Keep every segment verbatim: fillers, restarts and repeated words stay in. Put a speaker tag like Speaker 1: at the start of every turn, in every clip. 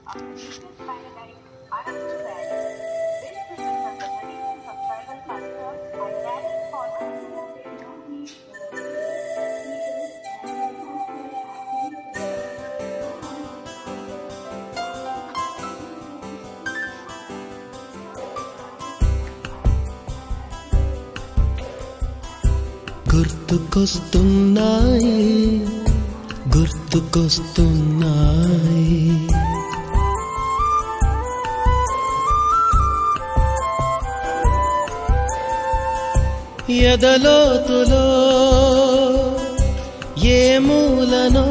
Speaker 1: గుర్తుకొస్తున్నాయి గుర్తుకొస్తున్నాయి ఎదలోతులో ఏ మూలనో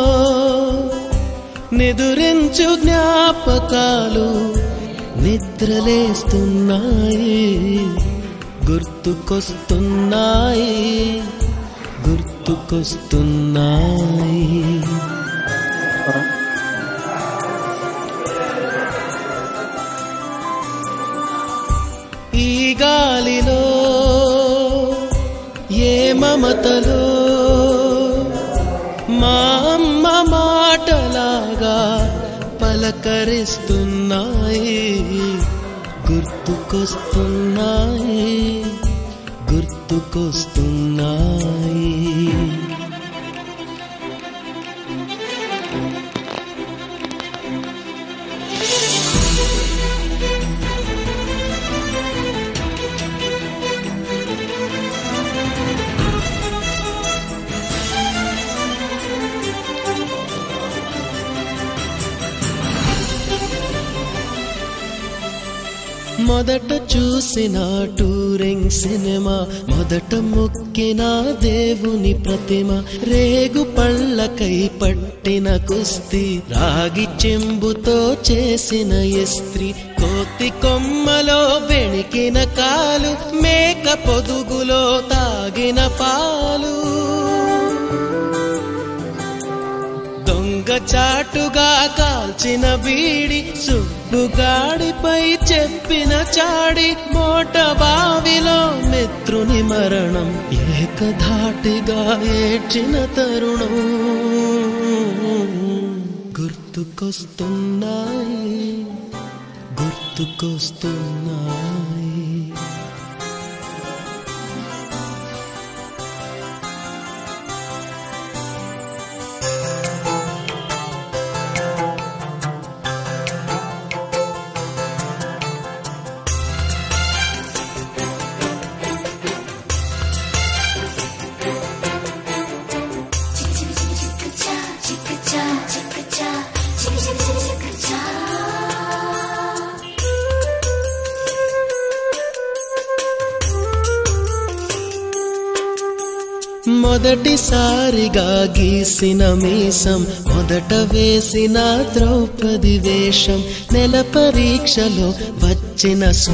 Speaker 1: నిదురించు జ్ఞాపకాలు నిద్రలేస్తున్నాయి గుర్తుకొస్తున్నాయి గుర్తుకొస్తున్నాయి ఈ గాలిలో ఏ మమతలో మా అమ్మ మాటలాగా పలకరిస్తున్నాయి గుర్తుకొస్తున్నాయి గుర్తుకొస్తున్నాయి మొదట చూసిన టూరింగ్ సినిమా మొదట మొక్కిన దేవుని ప్రతిమ రేగు పళ్ళకై పట్టిన కుస్తీ రాగి చెంబుతో చేసిన ఇస్త్రీ కోతి కొమ్మలో బెణికిన కాలు మేక పొదుగులో తాగిన పాలు దొంగ చాటుగా కాల్చిన బీడి సుబ్బుగాడిపై చెప్పిన చాడి మోట బావిలో మిత్రుని మరణం ఏకధాటిగా ఏడ్చిన తరుణం గుర్తుకొస్తున్నాయి గుర్తుకొస్తున్నాయి మొదటిసారిగా గీసిన మీసం మొదట వేసిన ద్రౌపది వేషం నెల పరీక్షలో వచ్చిన